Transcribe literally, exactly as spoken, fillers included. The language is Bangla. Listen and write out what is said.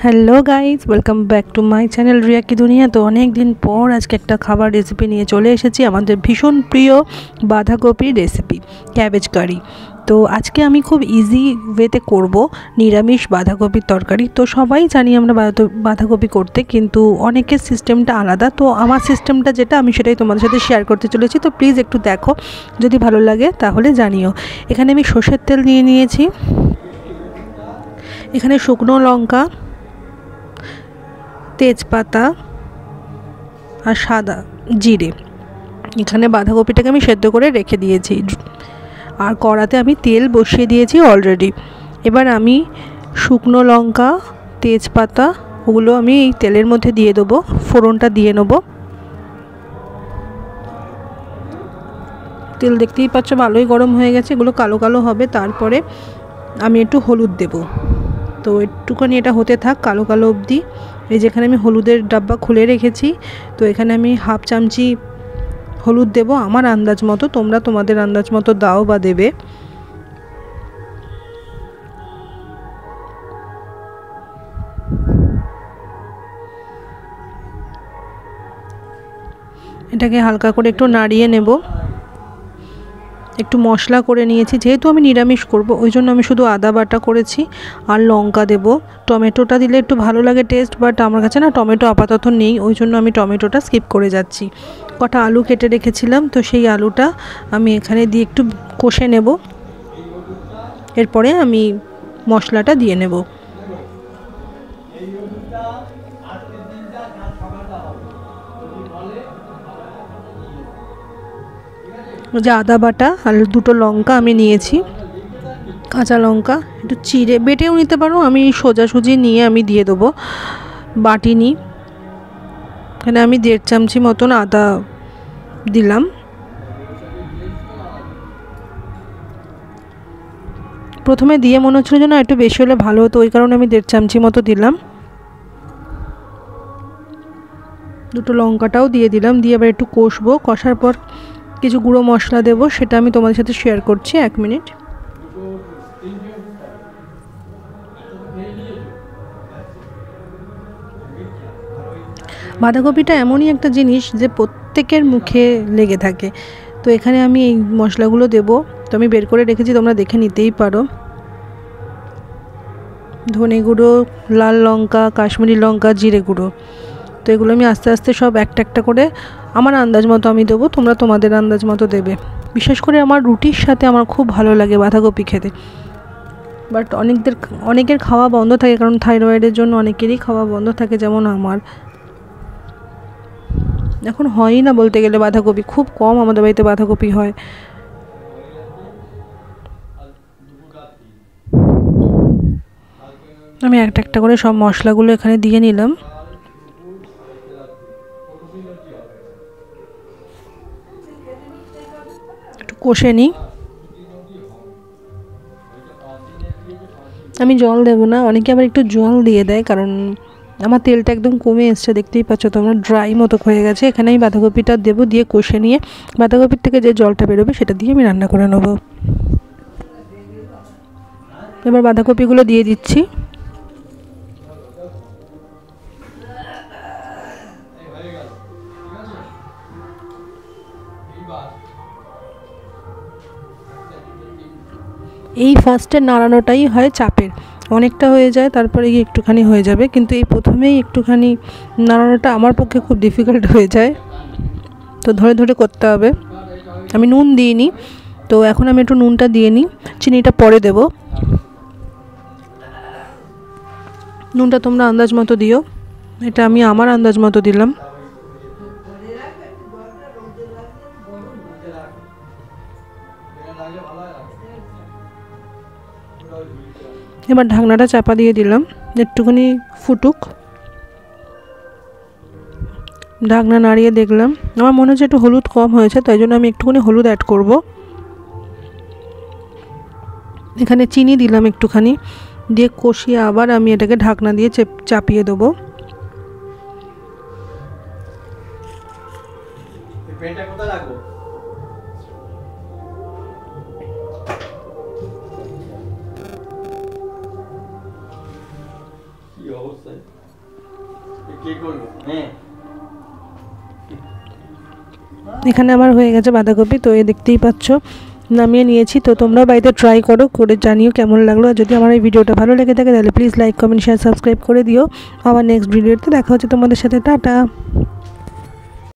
Hello guys, welcome back to my channel Riya কি দুনিয়া। তো অনেক দিন পর আজকে একটা খাবার রেসিপি নিয়ে চলে এসেছি, আমাদের ভীষণ প্রিয় বাঁধাকপির রেসিপি, ক্যাবেজ কারি। তো আজকে আমি খুব ইজি ওয়েতে করব নিরামিষ বাঁধাকপির তরকারি। তো সবাই জানি আমরা বাঁধাকপি করতে, কিন্তু অনেকের সিস্টেমটা আলাদা। তো আমার সিস্টেমটা যেটা, আমি সেটাই তোমাদের সাথে শেয়ার করতে চলেছি। তো প্লিজ একটু দেখো, যদি ভালো লাগে তাহলে জানিও। এখানে আমি সর্ষের তেল নিয়ে নিয়েছি, এখানে শুকনো লঙ্কা, তেজপাতা আর সাদা জিরে। এখানে বাঁধাকপিটাকে আমি সেদ্ধ করে রেখে দিয়েছি, আর কড়াতে আমি তেল বসিয়ে দিয়েছি অলরেডি। এবার আমি শুকনো লঙ্কা, তেজপাতা ওগুলো আমি এই তেলের মধ্যে দিয়ে দেবো, ফোড়নটা দিয়ে নেব। তেল দেখতেই পাচ্ছ ভালোই গরম হয়ে গেছে, এগুলো কালো কালো হবে। তারপরে আমি একটু হলুদ দেব। তো একটুখানি এটা হতে থাক কালো কালো অবধি। এই যেখানে আমি হলুদের ডাব্বা খুলে রেখেছি, তো এখানে আমি হাফ চামচি হলুদ দেব, আমার আন্দাজ মতো, তোমরা তোমাদের আন্দাজ মতো দাও বা দেবে। এটাকে হালকা করে একটু নাড়িয়ে নেব। একটু মশলা করে নিয়েছি, যেহেতু আমি নিরামিষ করব ওই জন্য আমি শুধু আদা বাটা করেছি আর লঙ্কা দেব। টমেটোটা দিলে একটু ভালো লাগে টেস্ট, বাট আমার কাছে না টমেটো আপাতত নেই, ওই জন্য আমি টমেটোটা স্কিপ করে যাচ্ছি। কটা আলু কেটে রেখেছিলাম, তো সেই আলুটা আমি এখানে দিয়ে একটু কষে নেব। এরপরে আমি মশলাটা দিয়ে নেব। যে আদা বাটা আর দুটো লঙ্কা আমি নিয়েছি, কাঁচা লঙ্কা একটু চিড়ে বেটেও নিতে পারো, আমি সোজাসুজি নিয়ে আমি দিয়ে দেবো, বাটিনি। এখানে আমি দেড় চামচি মতন আদা দিলাম। প্রথমে দিয়ে মনে হচ্ছিল যেন একটু বেশি হলে ভালো হতো, ওই কারণে আমি দেড় চামচি মতো দিলাম। দুটো লঙ্কাটাও দিয়ে দিলাম, দিয়ে এবার একটু কষবো। কষার পর কিছু গুঁড়ো মশলা দেব, সেটা আমি তোমাদের সাথে শেয়ার করছি, এক মিনিট। বাঁধাকপিটা এমনই একটা জিনিস যে প্রত্যেকের মুখে লেগে থাকে। তো এখানে আমি এই মশলাগুলো দেব, তো আমি বের করে রেখেছি, তোমরা দেখে নিতেই পারো। ধনে গুঁড়ো, লাল লঙ্কা, কাশ্মীরি লঙ্কা, জিরে গুঁড়ো। তো এগুলো আমি আস্তে আস্তে সব একটা একটা করে আমার আন্দাজ মতো আমি দেবো, তোমরা তোমাদের আন্দাজ মতো দেবে। বিশেষ করে আমার রুটির সাথে আমার খুব ভালো লাগে বাঁধাকপি খেতে, বাট অনেকদের অনেকের খাওয়া বন্ধ থাকে, কারণ থাইরয়েডের জন্য অনেকেরই খাওয়া বন্ধ থাকে, যেমন আমার। এখন হয়ই না বলতে গেলে বাঁধাকপি, খুব কম আমাদের বাড়িতে বাঁধাকপি হয়। আমি একটা একটা করে সব মশলাগুলো এখানে দিয়ে নিলাম। একটু কষে নিই। আমি জল দেব না, অনেকে আবার একটু জল দিয়ে দেয়, কারণ আমার তেলটা একদম কমে এসছে, দেখতেই পাচ্ছ তোমরা, ড্রাই মতো হয়ে গেছে। এখানে আমি বাঁধাকপিটা দেবো, দিয়ে কষে নিয়ে বাঁধাকপির থেকে যে জলটা বেরোবে সেটা দিয়ে আমি রান্না করে নেব। এবার বাঁধাকপিগুলো দিয়ে দিচ্ছি। এই ফার্স্টে নাড়ানোটাই হয় চাপের, অনেকটা হয়ে যায় তারপরে গিয়ে একটুখানি হয়ে যাবে, কিন্তু এই প্রথমেই একটুখানি নাড়ানোটা আমার পক্ষে খুব ডিফিকাল্ট হয়ে যায়, তো ধরে ধরে করতে হবে। আমি নুন দিইনি, তো এখন আমি একটু নুনটা দিয়ে নিই, চিনিটা পরে দেব। নুনটা তোমরা আন্দাজ মতো দিও, এটা আমি আমার আন্দাজ মতো দিলাম। এবার ঢাকনাটা চাপা দিয়ে দিলাম, একটুখানি ফুটুক। ঢাকনা নাড়িয়ে দেখলাম, আমার মনে হচ্ছে একটু হলুদ কম হয়েছে, তাই জন্য আমি একটুখানি হলুদ অ্যাড করব। এখানে চিনি দিলাম একটুখানি, দিয়ে কষিয়ে আবার আমি এটাকে ঢাকনা দিয়ে চাপিয়ে দেবো। অবশ্যই কি করব হ্যাঁ এখানে আমার হয়ে গেছে বাঁধাকপি। তো এই দেখতেই পাচ্ছ নামিয়ে নিয়েছি। তো তোমরাও বাড়িতে ট্রাই করো, করে জানিও কেমন লাগলো। আর যদি আমার এই ভিডিওটা ভালো লেগে থাকে তাহলে please like comment share subscribe করে দিও। আবার নেক্সট ভিডিওতে দেখা হচ্ছে তোমাদের সাথে। টাটা।